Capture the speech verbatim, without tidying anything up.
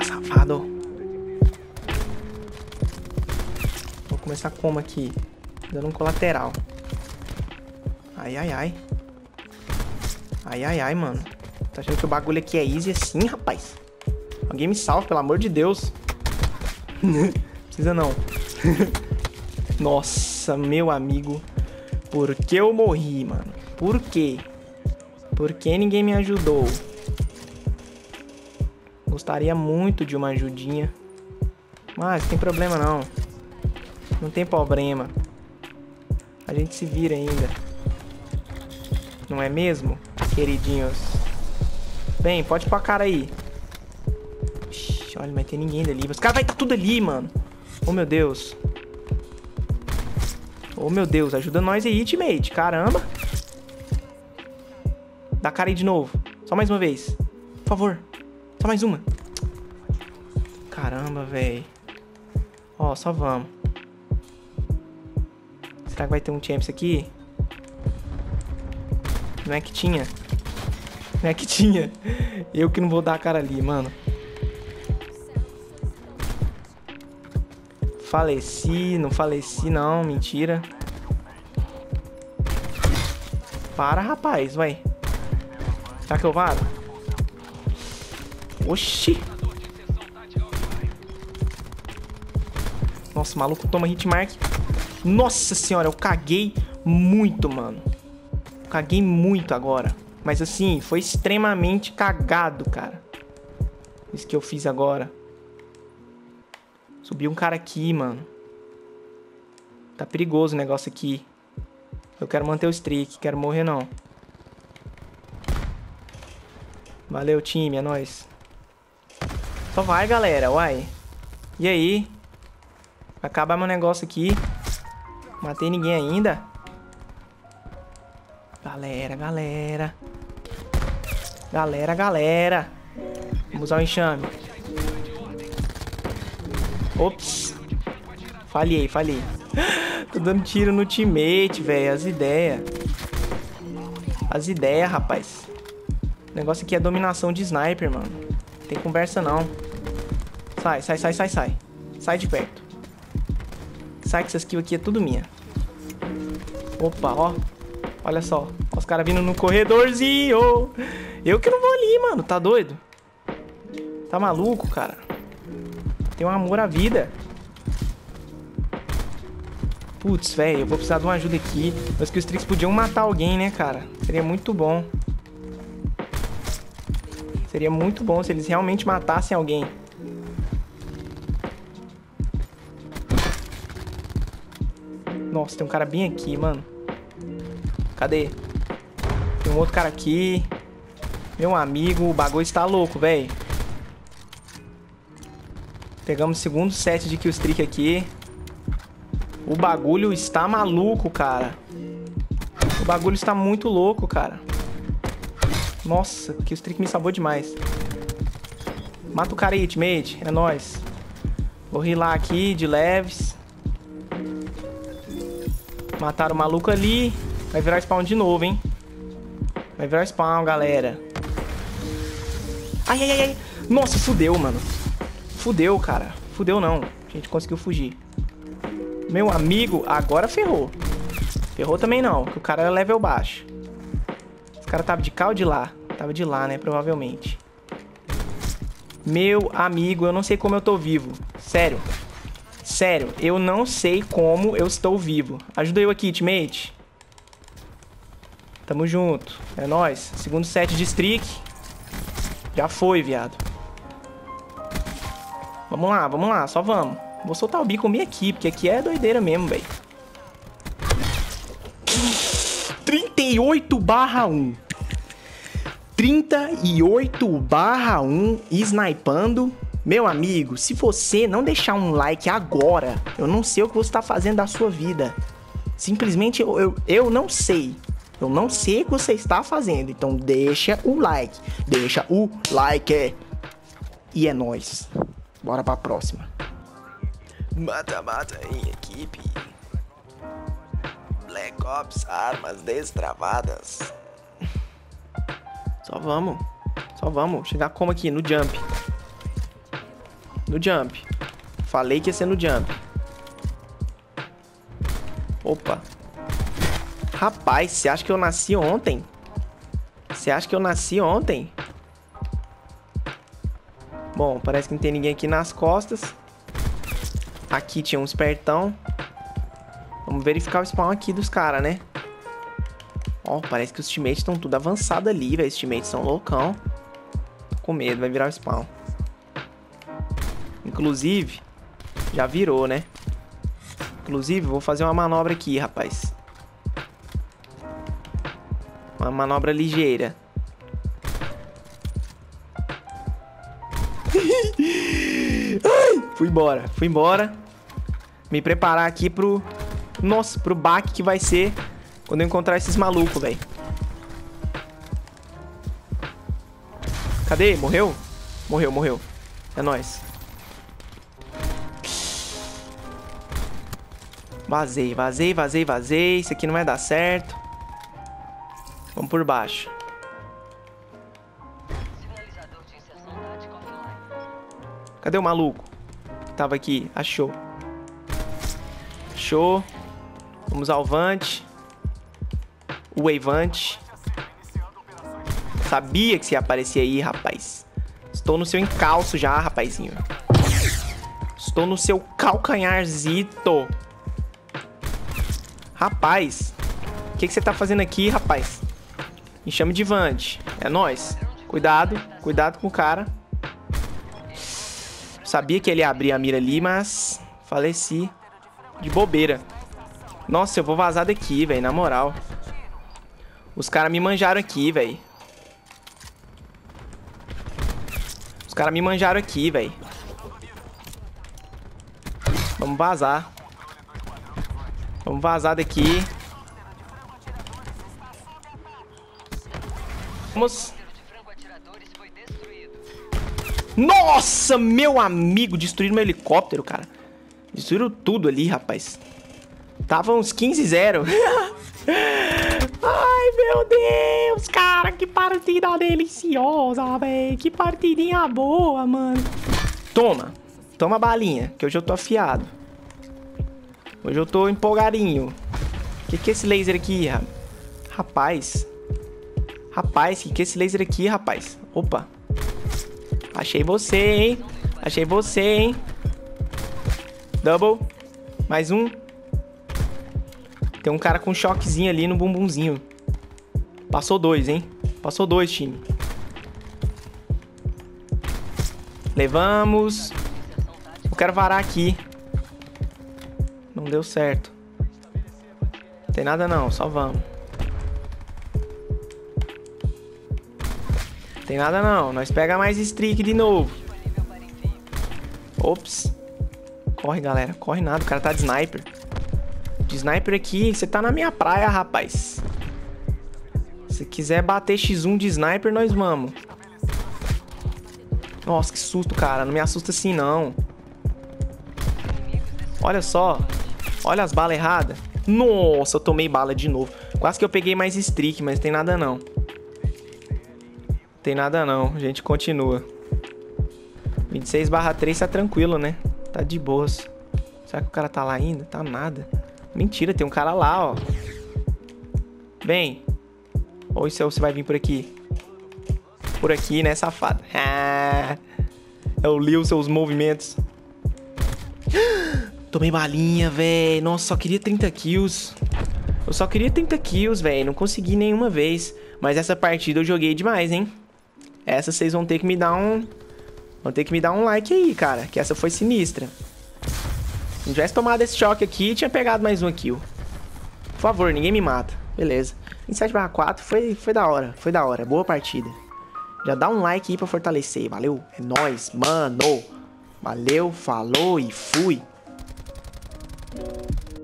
safado. Vou começar como aqui? Dando um colateral. Ai, ai, ai. Ai, ai, ai, mano. Tá achando que o bagulho aqui é easy assim, rapaz? Alguém me salve, pelo amor de Deus. Precisa não. Nossa, meu amigo. Por que eu morri, mano? Por quê? Por que ninguém me ajudou? Gostaria muito de uma ajudinha. Mas não tem problema não. Não tem problema. A gente se vira ainda. Não é mesmo, queridinhos? Bem, pode ir pra cara aí. Ixi, olha, mas tem ninguém ali. Os caras vai estar tudo ali, mano. Oh, meu Deus. Oh, meu Deus. Ajuda nós aí, teammate. Caramba. Dá cara aí de novo. Só mais uma vez. Por favor. Só mais uma. Caramba, velho. Ó, só vamos. Será que vai ter um champs aqui? Não é que tinha. Não é que tinha. Eu que não vou dar a cara ali, mano. Faleci, não faleci não, mentira. Para, rapaz, vai. Será que eu varo? Oxi. Nossa, o maluco toma hitmark. Nossa senhora, eu caguei muito, mano. Caguei muito agora. Mas assim, foi extremamente cagado, cara. Isso que eu fiz agora. Subiu um cara aqui, mano. Tá perigoso o negócio aqui. Eu quero manter o streak, quero morrer não. Valeu, time, é nóis. Só vai, galera, uai. E aí? Vai acabar meu negócio aqui. Matei ninguém ainda. Galera, galera. Galera, galera. Vamos usar o enxame. Ops. Falhei, falhei. Tô dando tiro no teammate, velho. As ideias. As ideias, rapaz. O negócio aqui é dominação de sniper, mano. Não tem conversa, não. Sai, sai, sai, sai, sai. Sai de perto. Sai que essas kills aqui é tudo minha. Opa, ó. Olha só. Ó os caras vindo no corredorzinho. Eu que não vou ali, mano. Tá doido? Tá maluco, cara? Tem um amor à vida. Putz, velho. Eu vou precisar de uma ajuda aqui. Mas que os tricks podiam matar alguém, né, cara? Seria muito bom. Seria muito bom se eles realmente matassem alguém. Nossa, tem um cara bem aqui, mano. Cadê? Tem um outro cara aqui. Meu amigo, o bagulho está louco, velho. Pegamos o segundo set de killstreak aqui. O bagulho está maluco, cara. O bagulho está muito louco, cara. Nossa, o killstreak me salvou demais. Mata o cara aí, teammate. É nóis. Vou rilar aqui de leves. Mataram o maluco ali. Vai virar spawn de novo, hein? Vai virar spawn, galera. Ai, ai, ai, ai. Nossa, fudeu, mano. Fudeu, cara. Fudeu não. A gente conseguiu fugir. Meu amigo, agora ferrou. Ferrou também não, que o cara era level baixo. Esse cara tava de cá ou de lá? Tava de lá, né? Provavelmente. Meu amigo, eu não sei como eu tô vivo. Sério. Sério, eu não sei como eu estou vivo. Ajuda eu aqui, teammate. Tamo junto. É nóis. Segundo set de streak. Já foi, viado. Vamos lá, vamos lá. Só vamos. Vou soltar o bico bem aqui, porque aqui é doideira mesmo, velho. trinta e oito barra um. trinta e oito barra um snipando. Meu amigo, se você não deixar um like agora, eu não sei o que você está fazendo da sua vida. Simplesmente eu, eu, eu não sei. Eu não sei o que você está fazendo. Então deixa o like. Deixa o like. E é nóis. Bora pra próxima. Mata, mata em equipe. Black Ops, armas destravadas. Só vamos. Só vamos. Chegar como aqui? No jump. No jump. Falei que ia ser no jump. Opa. Rapaz, você acha que eu nasci ontem? Você acha que eu nasci ontem? Bom, parece que não tem ninguém aqui nas costas. Aqui tinha um espertão. Vamos verificar o spawn aqui dos caras, né? Ó, parece que os teammates estão tudo avançado ali, velho. Os teammates são loucão. Tô com medo, vai virar o spawn. Inclusive, já virou, né? Inclusive, vou fazer uma manobra aqui, rapaz. Uma manobra ligeira. Ai, fui embora, fui embora. Me preparar aqui pro... Nossa, pro baque que vai ser quando eu encontrar esses malucos, velho. Cadê? Morreu? Morreu, morreu. É nóis. Vazei, vazei, vazei, vazei. Isso aqui não vai dar certo. Vamos por baixo. Cadê o maluco? Tava aqui. Achou. Achou. Vamos ao Vante. O Wavante. Sabia que você ia aparecer aí, rapaz. Estou no seu encalço já, rapazinho. Estou no seu calcanharzito. Rapaz. O que, que você tá fazendo aqui, rapaz? Me chame de Vante. É nóis. Cuidado. Cuidado com o cara. Sabia que ele ia abrir a mira ali, mas... faleci. De bobeira. Nossa, eu vou vazar daqui, velho. Na moral. Os caras me manjaram aqui, velho. Os caras me manjaram aqui, velho. Vamos vazar. Vamos vazar daqui. Vamos. Nossa, meu amigo. Destruíram meu helicóptero, cara. Destruíram tudo ali, rapaz. Tava uns quinze a zero. Ai, meu Deus, cara. Que partida deliciosa, velho. Que partidinha boa, mano. Toma. Toma a balinha, que hoje eu tô afiado. Hoje eu tô empolgadinho. Que que é esse laser aqui, rapaz? Rapaz, que que é esse laser aqui, rapaz? Opa. Achei você, hein? Achei você, hein? Double. Mais um. Tem um cara com um choquezinho ali no bumbumzinho. Passou dois, hein? Passou dois, time. Levamos. Eu quero varar aqui. Não deu certo. Não tem nada não, só vamos. Não tem nada não, nós pega mais streak de novo. Ops. Corre, galera, corre nada, o cara tá de sniper. De sniper aqui, você tá na minha praia, rapaz. Se quiser bater xis um de sniper, nós vamos. Nossa, que susto, cara, não me assusta assim não. Olha só. Olha as balas erradas. Nossa, eu tomei bala de novo. Quase que eu peguei mais streak, mas tem nada não. Tem nada não, a gente continua. vinte e seis barra três tá tranquilo, né? Tá de boas. Será que o cara tá lá ainda? Tá nada. Mentira, tem um cara lá, ó. Vem. Ou isso você vai vir por aqui? Por aqui, né, safado? Eu li os seus movimentos. Tomei balinha, velho. Nossa, só queria trinta kills. Eu só queria trinta kills, velho. Não consegui nenhuma vez. Mas essa partida eu joguei demais, hein? Essa vocês vão ter que me dar um... Vão ter que me dar um like aí, cara. Que essa foi sinistra. Se não tivesse tomado esse choque aqui, tinha pegado mais uma kill. Por favor, ninguém me mata. Beleza. vinte e sete barra quatro foi, foi da hora. Foi da hora. Boa partida. Já dá um like aí pra fortalecer. Valeu. É nóis, mano. Valeu, falou e fui.